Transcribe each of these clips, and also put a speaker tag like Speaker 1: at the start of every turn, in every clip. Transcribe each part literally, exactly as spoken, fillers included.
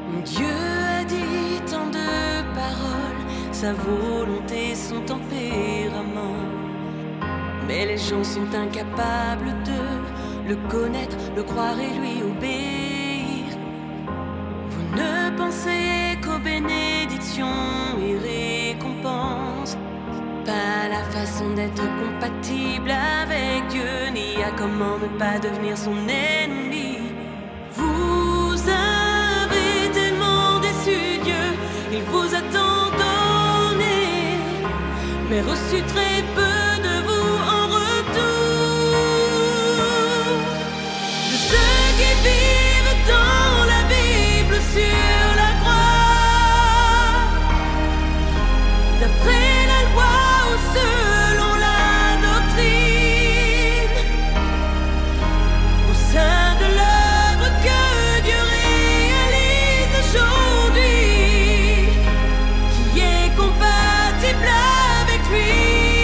Speaker 1: Dieu a dit tant de paroles, sa volonté, son tempérament. Mais les gens sont incapables de le connaître, le croire et lui obéir. Vous ne pensez qu'aux bénédictions et récompenses, pas la façon d'être compatible avec Dieu, ni à comment ne pas devenir son ennemi. Vous avez tellement déçu Dieu, il vous a tant donné, mais reçu très peu de vous en retour. De ceux qui vivent dans la Bible sur la croix, d'après la loi ou selon la doctrine, au sein de l'œuvre que Dieu réalise aujourd'hui, qui est compatible avec lui.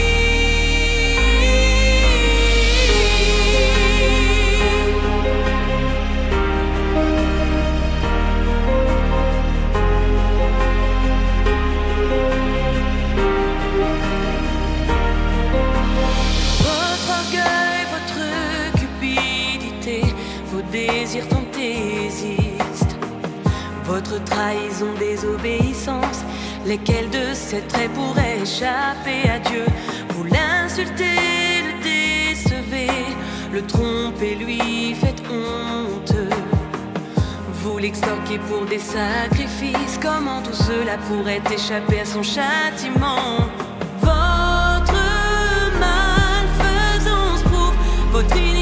Speaker 1: Vos désirs fantaisistes, votre trahison, désobéissance, lesquels de ces traits pourraient échapper à Dieu? Vous l'insultez, le décevez, le trompez, lui faites honte. Vous l'extorquez pour des sacrifices, comment tout cela pourrait échapper à son châtiment? Votre malfaisance prouve votre